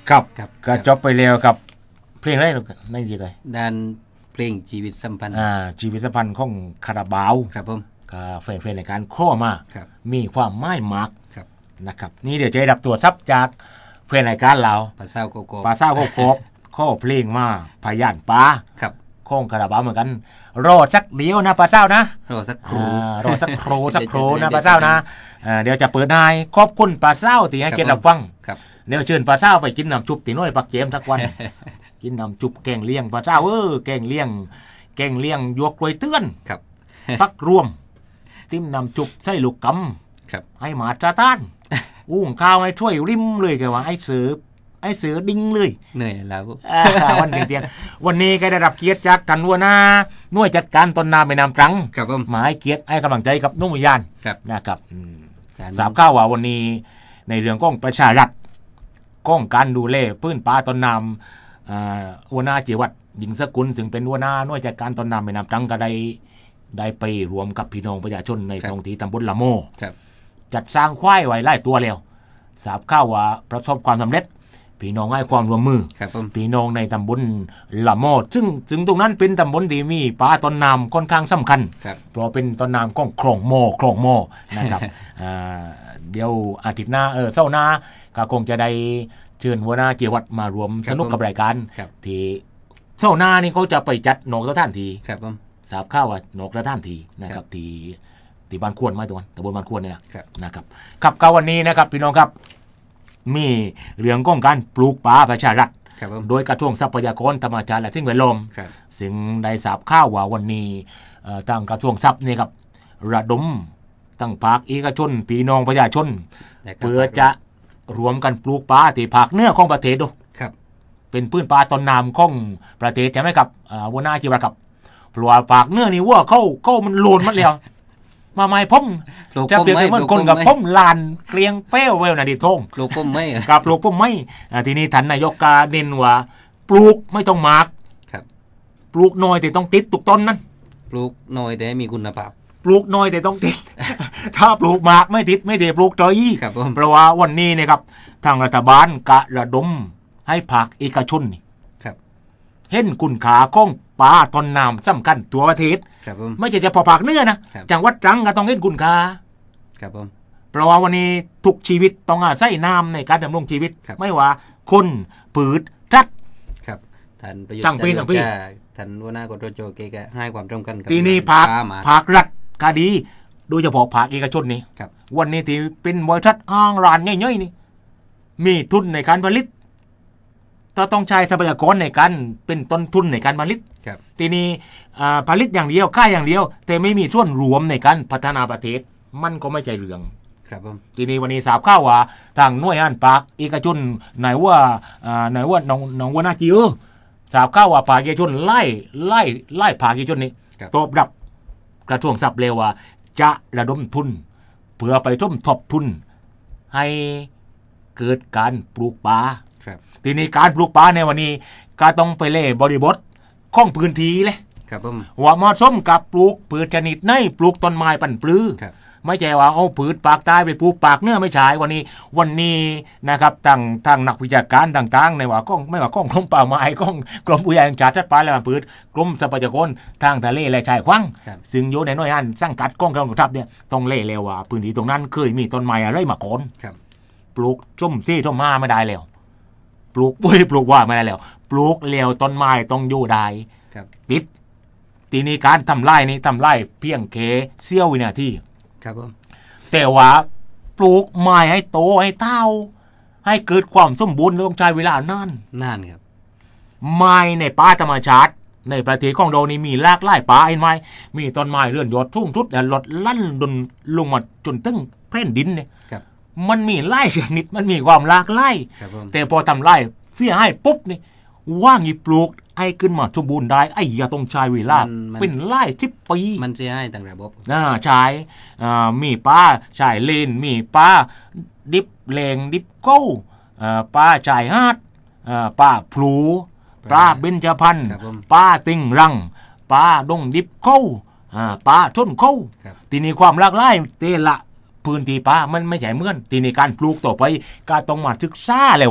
ครับครับก็จบไปแล้วกับเพลงอะไรนั่นดีเลยด้านเพลงชีวิตสัมพันธ์ชีวิตสัมพันธ์ของคาราบาวครับผมก็แฟนๆในการข้อมาครับมีความหมายมากครับนะครับนี่เดี๋ยวจะได้รับตัวซับจากแฟนรายการเราภาษาโกโก้ปลาเศร้าโคบข้อเพลงมาพยานปลาครับข้องคาราบาวเหมือนกันรอสักเดียวนะปลาเศร้านะรอสักครู่รอสักครูสักครูนะปลาเศร้านะเดี๋ยวจะเปิดนายขอบคุณปลาเศร้าที่ให้เกียรติรับฟังครับเดี๋ยวเชิญปลาเศร้าไปกินน้ำจุบตีน้อยปักเจมสักวัน กินน้ำจุบแกงเลี้ยงปลาเศร้าแกงเลี้ยงยวกกล้วยเตื้อนครับปักรวมติ้มน้ำจุบใส่ลูกกครับำให้หมาจ้าต้านอุ้งข้าวให้ช่วยริมเลยแกว่าไอ้เสือดิ้งเลยเหนื่อยแล้ววันเตียงวันนี้ก็ได้รับเกียรติจากท่านหัวหน้าหน่วยจัดการต้นน้ำแม่น้ำตรังครับผมมาให้เกียรติให้กำลังใจกับนุ่มวิญญาณครับนะครับการสามข้าวว่าวันนี้ในเรื่องก้องประชารัฐก้องการดูแลพื้นป่าต้นน้ำหัวหน้าเจียวัดหญิงสกุลซึ่งเป็นหัวหน้าหน่วยจัดการต้นน้ำแม่น้ำตรังก็ได้ไปรวมกับพี่น้องประชาชนในท้องที่ตำบลละโมครับจัดสร้างควายไว้ไล่ตัวแล้วทราบข่าวว่าประสบความสำเร็จพี่น้องให้ความร่วมมือครับผมพี่น้องในตำบลละโมดซึ่งตรงนั้นเป็นตำบลที่มีป่าต้นน้ำค่อนข้างสำคัญครับเพราะเป็นต้นน้ำของโครงโมนะครับ เดี๋ยวอาทิตย์หน้าเช้าหน้าก็คงจะได้เชิญหัวหน้าเกียรติวัดมารวมสนุกกับรายการครับที่เช้าหน้านี่เขาจะไปจัดนกสถานทีครับผมทราบข่าวว่านกสถานทีนะครับที่บ้านควรไหมตัวนั้นตำบลบ้านควรเนี่ยนะครับ นะครับครับก็วันนี้นะครับพี่น้องครับมีเรื่องของการปลูกป่าประชารัฐครับผมโดยกระทรวงทรัพยากรธรรมชาติและสิ่งแวดล้อมครับซึ่งได้ทราบข่าวว่าวันนี้ทางกระทรวงทรัพย์นี่ครับระดมตั้งภาคเอกชนพี่น้องประชาชนได้ครับเพื่อจะรวมกันปลูกป่าที่ภาคเหนือของประเทศดูครับเป็นพื้นป่าต้นน้ำของประเทศใช่ไหมครับหัวหน้าจีบครับเพราะว่าภาคเหนือนี่ว่าเขามันโลนมันแล้วมาไม่ผมจะเปรียบเทียบเหมือนคนกับผมลานเกลียงเป้วเวลนาดิทงปลูกผมไม่กับปลูกผมไม่ทีนี้ท่านนายกกาเน้นว่าปลูกไม่ต้องมากครับปลูกน้อยแต่ต้องติดตุกต้นนั้นปลูกน้อยแต่ให้มีคุณภาพปลูกน้อยแต่ต้องติด ถ้าปลูกมากไม่ติดไม่ได้ปลูกต่อยครับผมเพราะว่าวันนี้นะครับทางรัฐบาลกะระดมให้ภาคเอกชนนี่ครับเห็นคุณค่าของป่าต้นน้ำสำคัญตัวประเทศครับผมไม่ใช่เฉพาะภาคเหนือนะครับ จังหวัดตรังก็ต้องเห็นคุณค่าครับผมเพราะว่าวันนี้ทุกชีวิตต้องอาศัยน้ำในการดำรงชีวิตครับไม่ว่าคนผืดทัดครับท่านประยุทธ์ทั้งปีทั้งปีท่านหัวหน้ากทจเกก็ให้ความสำคัญกับทีนี้ภาครัฐก็ดีโดยเฉพาะภาคเอกชนนี่ครับวันนี้ที่เป็นบริษัทอ้างร้านย่อยๆนี่มีทุนในการผลิตต้องใช้ทรัพยากรในการเป็นต้นทุนในการผลิตครับทีนี้ผลิตอย่างเดียวค่ายอย่างเดียว แต่ไม่มีส่วนรวมในการพัฒนาประเทศมันก็ไม่ใช่เรื่องครับผมทีนี้วันนี้ทราบข่าวว่าทางหน่วยงานภาคเอกชนไหนว่าน้องว่านาจีทราบข่าวว่าภาคเอกชนไล่ภาคเอกชนนี้ครับตอบรับกระทรวงทรัพย์เร็วว่าจะระดมทุนเพื่อไปร่วมทบทุนให้เกิดการปลูกป่าครับทีนี้การปลูกป่าในวันนี้ก็ต้องไปเล่บริบทของพื้นที่เลยครับผมว่าเหมาะสมกับปลูกพืชชนิดไหนปลูกต้นไม้ปั่นปลื้อครับไม่ใช่ว่าเอาพืชปากใต้ไปปลูกปากเหนื้อไม่ใช่วันนี้นะครับทางนักวิชาการต่างๆในว่าก้องไม่ว่ากรมป่าไม้ก้องกรมอุทยานแห่งชาติสัตว์ป่าและพันธุ์พืชกรมทรัพยากรทางทะเลและชายฝั่งครับซึ่งอยู่ในหน่วยงานสังกัดกองกำกับเนี่ยต้องเล่เร็วว่าพื้นที่ตรงนั้นเคยมีต้นไม้อะไรมาก่อนครับปลูกส้มซี่ส้มมาไม่ได้แล้วปลูกปุ้ยปลูกว่าไม่ได้แล้วปลูกเร็วต้นไม้ต้องอยู่ได้ครับติดทีนี้การทำไร่นี้ทำไร่เพียงแค่เสี้ยววินาทีครับผมแต่ว่าปลูกไม้ให้โตให้เต้าให้เกิดความสมบูรณ์ต้องใช้เวลานานน่านครับไม้ในป่าธรรมชาติในประเทศของเรานี่มีหลากหลายป่าไอ้ไม้มีต้นไม้เลื่อนยอดทุ่งทุดแต่ลดลั่นดนลงมาจนตึ้งแผ่นดินเนี่ยครับมันมีหลายชนิดมันมีความหลากหลายครับผมแต่พอทำไร่เสียให้ปุ๊บนี่ว่างอีปลูกไอ้ขึ้นมาสมบูรณ์ได้ไอ้อย่าต้องใช้เวลาเป็นไร่10 ปีมันจะให้ต่างระบบใช้มีป้าชายเลนมีป้าดิบเลงดิบเก้าป้าชายฮาดป้าพลูป้าเบญจพรรณครับผมป้าติงรังป้าดงดิบเก้าป้าชนเก้าครับทีนี้ความหลากหลายเตละพื้นที่ป้ามันไม่ใช่เหมือนทีนี้การปลูกต่อไปก็ต้องมาศึกษาเลยว่า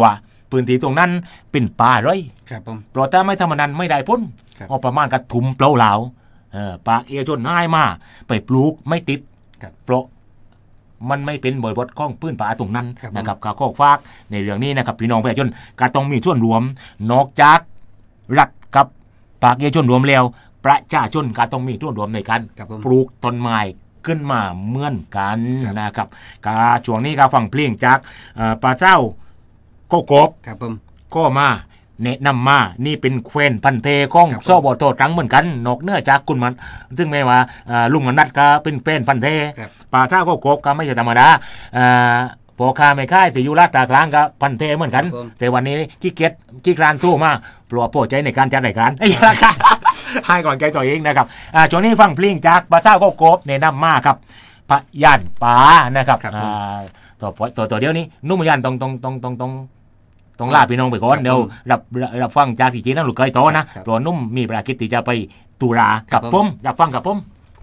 พื้นที่ตรงนั้นเป็นป่าเลยครับผมเพราะถ้าไม่ทำนั้นไม่ได้พ้นครับเอาประมาณกระถุมเปล่าเหลาปากเอกชนง่ายมากไปปลูกไม่ติดครับเพราะมันไม่เป็นบริบทของพื้นป่าตรงนั้นครับนะครับข้อฝากในเรื่องนี้นะครับพี่น้องประชาชนก็ต้องมีส่วนรวมนอกจากรัฐกับภาคเอกชนรวมแล้วประชาชนก็ต้องมีส่วนรวมในการครับผมปลูกต้นไม้ขึ้นมาเหมือนกันครับนะครับกาช่วงนี้ก็ฟังเพลงจากป่าเจ้าโกโกบครับผมก็มาแนะนำมานี่เป็นแคว้นพันเทของครับผมซอบอโตตรังเหมือนกันนอกเหนื้อจากคุณมันซึ่งไม่ว่าลุงอนัดก็เป็นแฟนพันเทครับป่าเจ้าโกโกบก็ไม่ใช่ธรรมดาพอค้าไม่ค่ายแต่อยู่ลาดตากลางก็พันเทเหมือนกันครับผมแต่วันนี้ขี้เกียจขี้คร้านสู้มาปลัวโปรดใจในการจัดรายการไอ้ราคา ให้ก่อนใจตัวเองนะครับช่วงนี้ฟังเพลงจากป่าเจ้าโกโกบแนะนำมาครับพะยันป่านะครับครับผมตัวเดียวนี้นุ่มยันต้องลาพี่น้องไปก่อนครับเดี๋ยวผมรับฟังจากที่จีนนั่นลูกเคยโตนะครับ ตัวนุ่มมีภารกิจที่จะไปตุลาครักับบ ผมผมรับฟังกับผม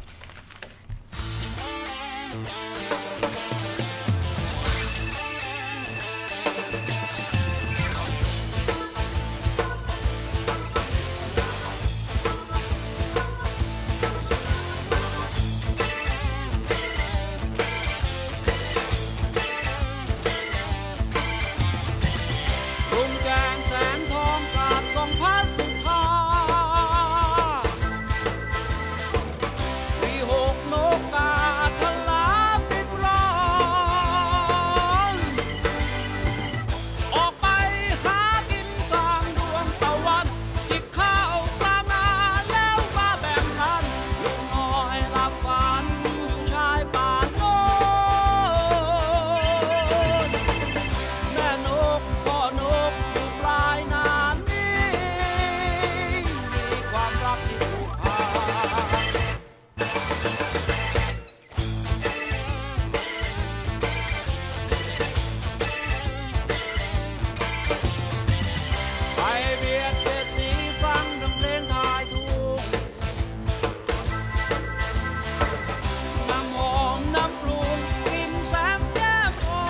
รุ่งแจ้งแสงทองสาดส่องพระสุธาปีหกนกกาทลาปิดร้อนออกไปหากินกลางดวงตะวันจิกข้าวกลางนาแล้วมาแบ่งกันลูกน้อยหลับฝันอยู่ชายป่าโน้น แม่นกพ่อนกอยู่ปลายนานี้มีความรักที่ผูกพันไปเบียดเสียดสีฟังดำเพลงทายถูกน้ำหอมน้ำปรุงกลิ่นแสงแย้มอ่อน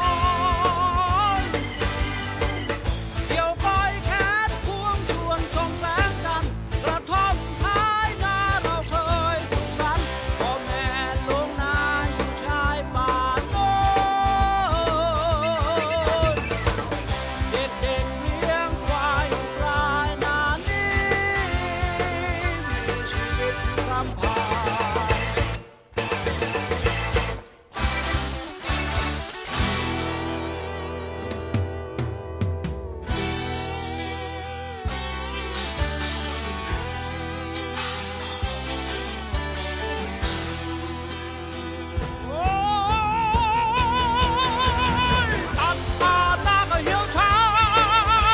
เกี่ยวก้อยแขนควงชวนชมแสงจันทร์กระท่อมท้ายนาเราเคยสุขสันต์พ่อแม่ลงนาอยู่ชายป่าโน้นเด็กๆเลี้ยงควายอยู่ปลายนานี้มีชีวิตที่สัมพันธ์ โอ้ยตัดป่าหน้าก็เหี่ยวเฉา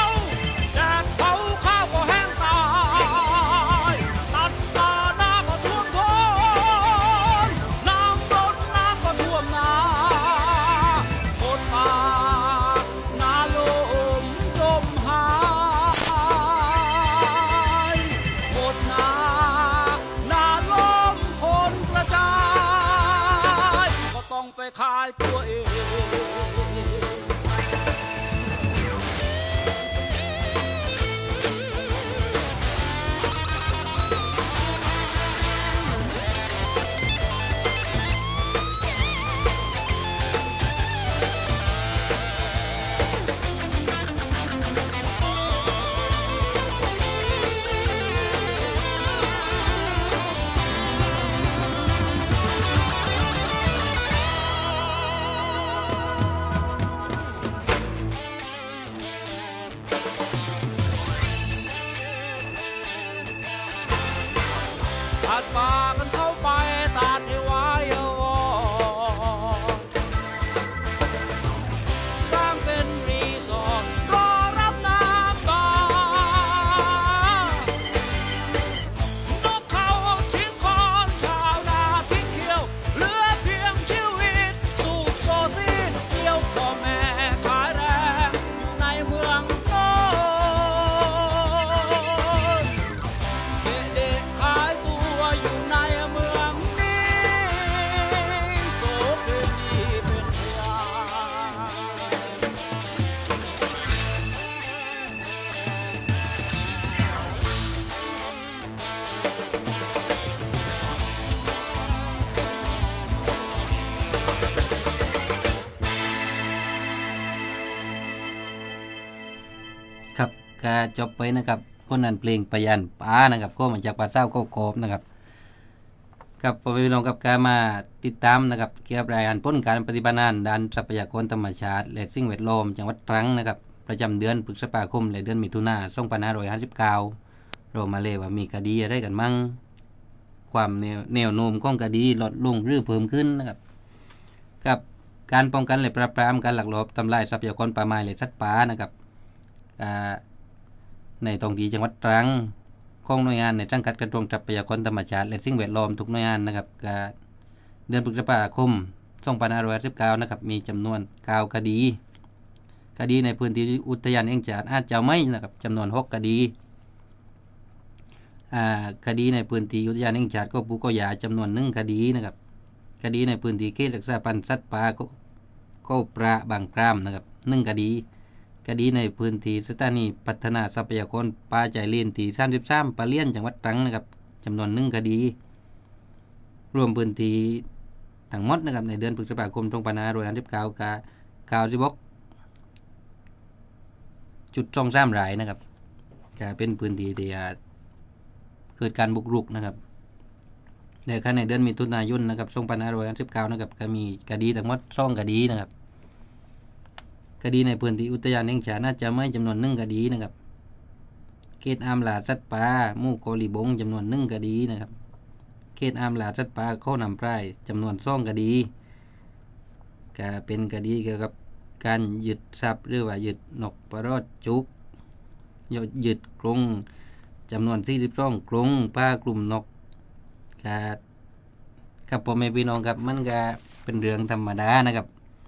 ก็จบไปนะครับพ้นนั้นเพลงประยันป้านะครับก็มาจากป่าเศร้าก็กบนะครับกับพี่น้องกับการมาติดตามนะครับเกี่ยวกับรายงานผลการปฏิบัติงานด้านทรัพยากรธรรมชาติและสิ่งแวดล้อมจังหวัดตรังนะครับประจำเดือนพฤษภาคมและเดือนมิถุนายน2559เรามาเลยว่ามีคดีอะไรกันมั่งความแนวโน้มของคดีลดลงหรือเพิ่มขึ้นนะครับกับการป้องกันและปราบปรามการลักลอบทำลายทรัพยากรป่าไม้และสัตว์ป่านะครับในท้องที่จังหวัดตรังของหน่วยงานในสังกัดกระทรวงทรัพยากรธรรมชาติและสิ่งแวดล้อมทุกหน่วยงานนะครับเดือนพฤษภาคม2519นะครับมีจำนวน9คดีในพื้นที่อุทยานแห่งชาติอาจจะไม่นะครับจำนวน6คดีคดีในพื้นที่อุทยานแห่งชาติก็ปูก็ยาจำนวน1คดีนะครับคดีในพื้นที่เขตรักษาพันธุ์สัตว์ป่าก็ปลาบางกรามนะครับ1คดีในพื้นที่สถานีพัฒนาทรัพยากรป่าใจเลียนที่33ปะเลียนจังหวัดตรังนะครับจำนวน1คดีรวมพื้นที่ทั้งหมดนะครับในเดือนพฤษภาคม2559กับ96.23 รายนะครับก็เป็นพื้นที่ที่เกิดการบุกรุกนะครับในเดือนมิถุนายนนะครับ2559นะครับก็มีคดีทั้งหมด2คดีนะครับคดีในพื้นที่อุทยานแห่งชาติน่าจะไม่จำนวน1คดีนะครับเขตอามล่าสัตว์ป่าหมู่โกลีบงจำนวน1คดีนะครับเขตอามล่าสัตว์ป่าโคนำไพรจำนวน2คดีก็เป็นคดีเกี่ยวกับการยึดทรัพย์หรือว่ายึดนกปรอดจุกยึดกรงจำนวน42กรงป่ากลุ่มนกกับพ่อแม่พี่น้องครับมันก็เป็นเรื่องธรรมดานะครับ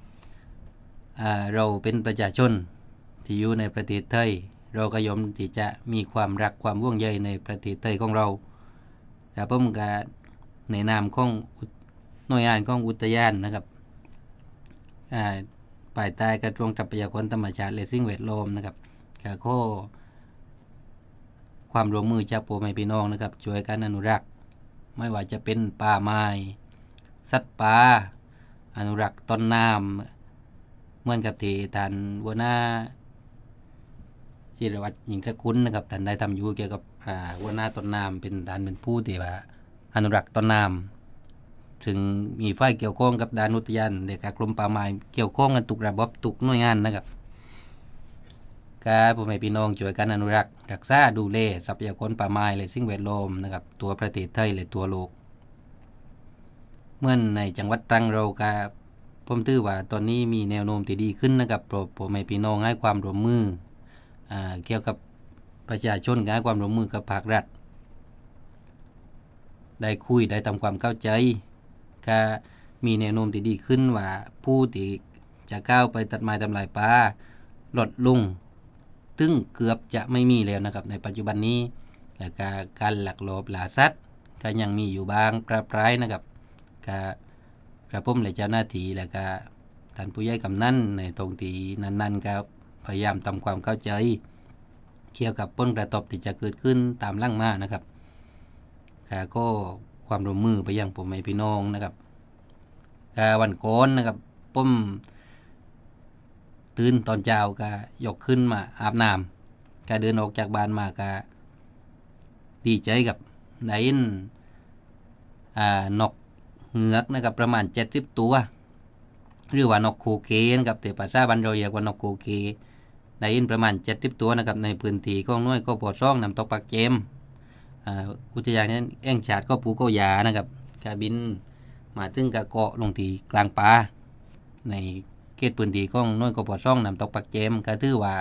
เราเป็นประชาชนที่อยู่ในประเทศไทยเราก็ยอมที่จะมีความรักความห่วงใยในประเทศไทยของเราแต่ผมก็ในนามของหน่วยงานของอุทยานนะครับภายใต้กระทรวงทรัพยากรธรรมชาติและสิ่งแวดล้อมนะครับก็ขอความร่วมมือจากพ่อแม่พี่น้องนะครับช่วยกันอนุรักษ์ไม่ว่าจะเป็นป่าไม้สัตว์ป่าอนุรักษ์ต้นน้ำเหมือนกับที่ท่านหัวหน้าจิรวัตรหญิงตระกุลนะครับท่านได้ทำอยู่เกี่ยวกับหัวหน้าต้นน้ำเป็นท่านเป็นผู้ที่ว่าอนุรักษ์ต้นน้ำถึงมีฝ่ายเกี่ยวข้องกับด้านอุทยานเด็กกรมป่าไม้เกี่ยวข้องกันทุกระบบทุกหน่วยงานนะครับการพ่อแม่พี่น้องช่วยกันอนุรักษ์รักษาดูแลทรัพยากรป่าไม้และสิ่งแวดล้อมนะครับตัวประเทศไทยและตัวโลกเมื่อในจังหวัดตรังเราก็ผมถือว่าตอนนี้มีแนวโน้มที่ดีขึ้นนะครับพ่อแม่พี่น้องให้ความร่วมมือเกี่ยวกับประชาชนให้ความร่วมมือกับภาครัฐได้คุยได้ทำความเข้าใจก็มีแนวโน้มที่ดีขึ้นว่าผู้ที่จะก้าวไปตัดไม้ทำลายป่าลดลงซึ่งเกือบจะไม่มีแล้วนะครับในปัจจุบันนี้แล้วก็การลักลอบล่าสัตว์ก็ยังมีอยู่บางประปรายนะครับก็กระผมและเจ้าหน้าที่แล้วก็ท่านผู้ใหญ่กำนันในตรงที่นั้นๆก็พยายามทำความเข้าใจเกี่ยวกับผลกระทบที่จะเกิดขึ้นตามหลังมานะครับก็ความร่วมมือไปยังพ่อแม่พี่น้องนะครับวันก่อนนะครับผมตื่นตอนเช้าก็ยกขึ้นมาอาบน้ำก็เดินออกจากบ้านมาก็ดีใจกับได้ยินนกเงือกนะครับประมาณ70ตัวหรือว่านกโคเคนกับแต่ภาษาบ้านเราเรียกว่านกโคเคได้ยินประมาณ70ตัวนะครับในพื้นที่ของหน่วยก็ปอซ่องน้ำตกปากเจมอุทยานแห่งชาติก็ปูก็ยานะครับกบินมาถึงกะเกาะลงที่กลางป่าในเขตพื้นที่ของหน่วยกปซ่องน้ำตกปักเจมก็ถือว่า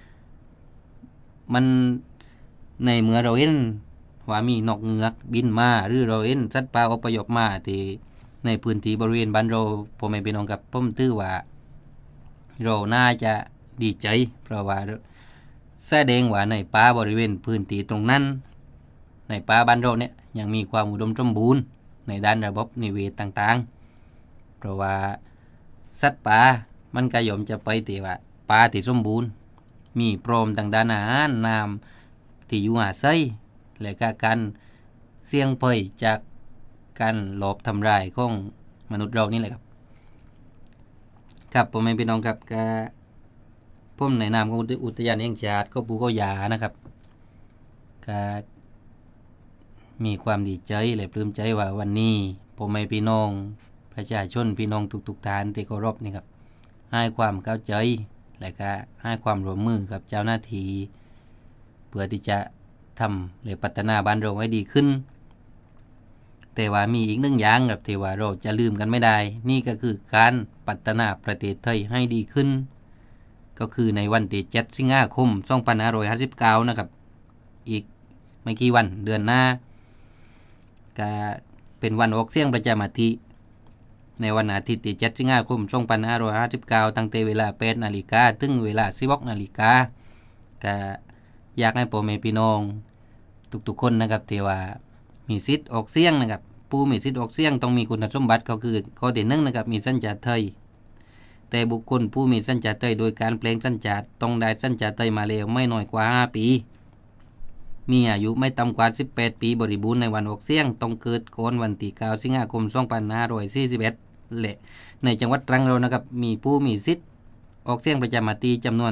มันในเมื่อเราเห็นว่ามีนกเงือกบินมาหรือเราเห็นสัตว์ป่าอพยพมาที่ในพื้นที่บริเวณบ้านเราพ่อแม่พี่น้องกับผมถือว่าเราน่าจะดีใจเพราะว่าแสดงว่าในป่าบริเวณพื้นที่ตรงนั้นในป่าบ้านเราเนี่ยยังมีความอุดมสมบูรณ์ในด้านระบบนิเวศต่างๆเพราะว่าสัตว์ป่ามันก็ย่อมจะไปที่ว่าป่าที่สมบูรณ์มีพร้อมทางด้านอาหารน้ำที่อยู่อาศัยและก็การเสี่ยงภัยจากการลอบทำลายของมนุษย์เรานี่แหละครับครับพ่อแม่พี่น้องครับก็ผมในนามของอุทยานแห่งชาติเขาปูเขายานะครับก็มีความดีใจและปลื้มใจว่าวันนี้ผมให้พี่น้องประชาชนพี่น้องทุกๆท่านที่เคารพนี่ครับให้ความเข้าใจและก็ให้ความร่วมมือกับเจ้าหน้าที่เพื่อที่จะทำและพัฒนาบ้านเราให้ดีขึ้นแต่ว่ามีอีกหนึ่งอย่างครับที่ว่าเราจะลืมกันไม่ได้นี่ก็คือการพัฒนาประเทศไทยให้ดีขึ้นก็คือในวันที่7 สิงหาคม 2559นะครับอีกไม่กี่วันเดือนหน้าก็เป็นวันออกเสียงประชามติในวันอาทิตย์ที่7 สิงหาคม 2559ตั้งแต่เวลา 8 นาฬิกาถึงเวลา 16 นาฬิกาก็อยากให้พ่อแม่พี่น้องทุกๆคนนะครับที่ว่ามีสิทธิ์ออกเสียงนะครับผู้มีสิทธิ์ออกเสียงต้องมีคุณสมบัติก็คือข้อที่1นะครับมีสัญชาติไทยแต่บุคคลผู้มีสัญชาติไทยโดยการแปลงสัญชาติต้องได้สัญชาติไทยมาแล้วไม่น้อยกว่า5 ปีมีอายุไม่ต่ำกว่า18 ปีบริบูรณ์ในวันออกเสียงต้องเกิดก่อนวันที่9 สิงหาคม 2541และในจังหวัดตรังเรานะครับมีผู้มีสิทธิ์ออกเสียงประชามติจำนวน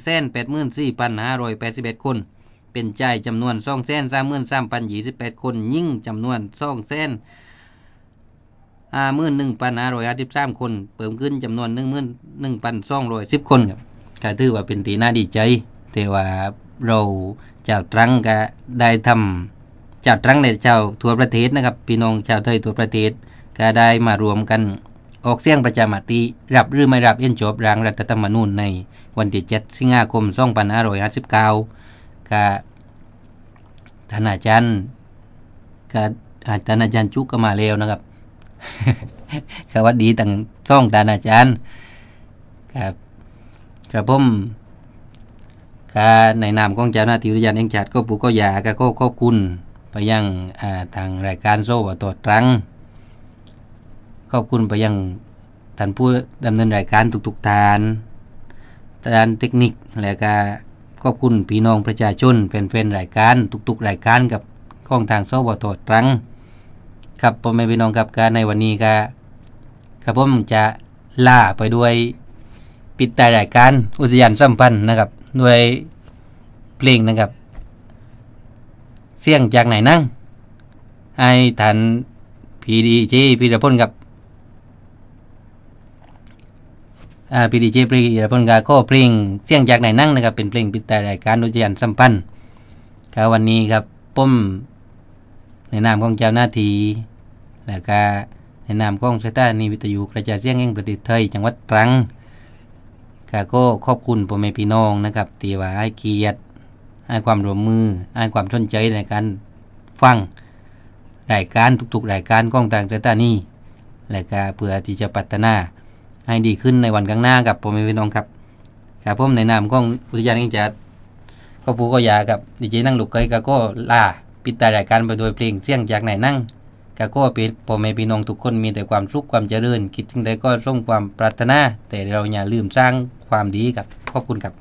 484,581 คนเป็นชายจำนวน 233,028 คนหญิงจำนวน 251,553 คนเพิ่มขึ้นจำนวน 11,210 คนครับก็ถือว่าเป็นที่น่าดีใจแต่ว่าเราชาวตรังก็ได้ทำชาวตรังในชาวทั่วประเทศนะครับพี่น้องชาวไทยทั่วประเทศก็ได้มารวมกันออกเสียงประชามติรับหรือไม่รับเห็นชอบร่างรัฐธรรมนูญในวันที่7 สิงหาคม 2559ก็ท่านอาจารย์จุกก็มาแล้วนะครับ สวัสดีตั้งท่านอาจารย์ครับกระผมในนามของเจ้าหน้าที่อุทยานแห่งชาติก็ปูก็ยาก็ขอบคุณไปยังทางรายการโซ่บตตรังขอบคุณไปยังท่านผู้ดำเนินรายการทุกๆท่านด้านเทคนิคและก็ขอบคุณพี่น้องประชาชนแฟนๆรายการทุกๆรายการกับของทางโซ่บตตรังครับพ่อแม่พี่น้องครับการในวันนี้ครับผมจะล่าไปด้วยปิดท้ายรายการอุทยานสัมพันธ์นะครับด้วยเพลงนะครับเสียงจากไหนนั่งให้ท่านพีดีเจพีรพลกับพีดีเจพีรพลกับข้อเพลงเสียงจากไหนนั่งนะครับเป็นเพลงปิดท้ายรายการอุทยานสัมพันธ์ครับวันนี้ครับผมในนามของเจ้าหน้าที่และก็ในนามของสถานีวิทยุกระจายเสียงแห่งประเทศไทยจังหวัดตรังก็ขอบคุณพ่อแม่พี่น้องนะครับที่ว่าให้เกียรติให้ความร่วมมือให้ความสนใจในการฟังรายการทุกๆรายการของทางสถานีและก็เพื่อที่จะพัฒนาให้ดีขึ้นในวันข้างหน้ากับพ่อแม่พี่น้องครับครับผมในนามของอุทยานแห่งชาติก็ปูก็ยากับดีเจนั่งลูกไก่ก็ลาปิดท้ายรายการไปโดยเพลงเสียงจากไหนนั่งก็เป็นพ่อแม่พี่น้องทุกคนมีแต่ความสุขความเจริญคิดถึงใดก็สมความปรารถนาแต่เราอย่าลืมสร้างความดีครับขอบคุณครับ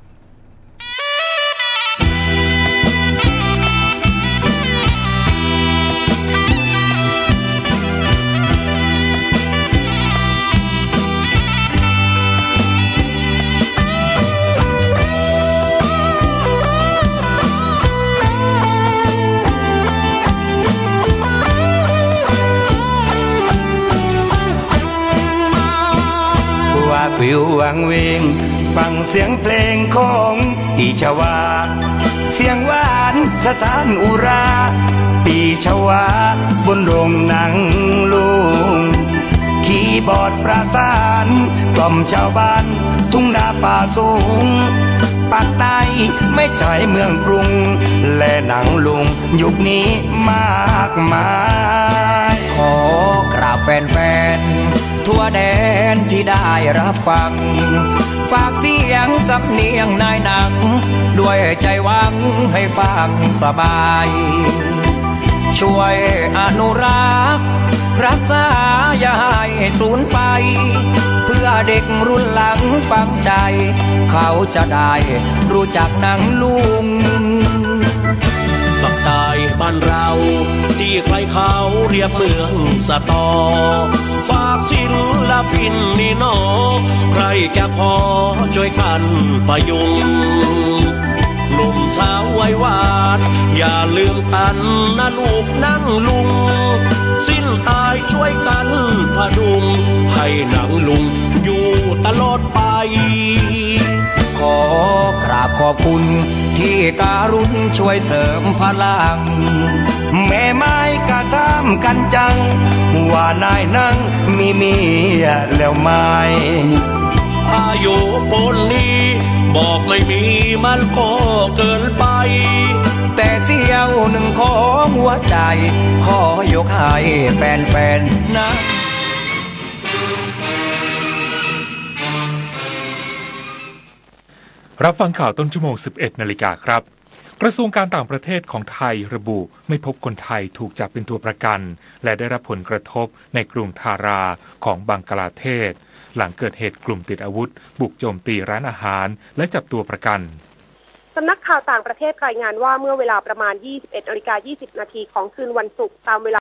วิววังเวงฟังเสียงเพลงของปีชวาเสียงหวานสถานอุราปีชวาบนโรงหนังลุงคีย์บอร์ดประสานกล่อมชาวบ้านทุ่งนาป่าสูงปากใต้ไม่ใช่เมืองกรุงและหนังลุงยุคนี้มากมายขอกราบแฟนๆทั่วแดนที่ได้รับฟังฝากเสียงสำเนียงนายหนังด้วยใจหวังให้ฟังสบายช่วยอนุรักษ์รักษาอย่าให้สูญไปเพื่อเด็กรุ่นหลังฟังใจเขาจะได้รู้จักหนังลุงปักใต้บ้านเราที่ใครเขาเรียกเมืองสตอฝากศิลปินนี่น้อใครจะขอช่วยกันประยุงหนุ่มสาวไว้วานอย่าลืมกันนะลูกนั่งลุงสิ้นตายช่วยกันพดุงให้หนังลุงอยู่ตลอดไปขอกราบขอบคุณที่การุณช่วยเสริมพลังแม่ไม้กระทำกันจังว่านายนั่งมีเมียแล้วไม่อายุปนนี้บอกไม่มีมันก็เกินไปแต่เสี้ยวหนึ่งของหัวใจขอยกให้แฟนๆนะรับฟังข่าวต้นชั่วโมง 11 นาฬิกาครับกระทรวงการต่างประเทศของไทยระบุไม่พบคนไทยถูกจับเป็นตัวประกันและได้รับผลกระทบในกรุงทาราของบังกลาเทศหลังเกิดเหตุกลุ่มติดอาวุธบุกโจมตีร้านอาหารและจับตัวประกันสำนักข่าวต่างประเทศรายงานว่าเมื่อเวลาประมาณ 21:20 น.ของคืนวันศุกร์ตามเวลา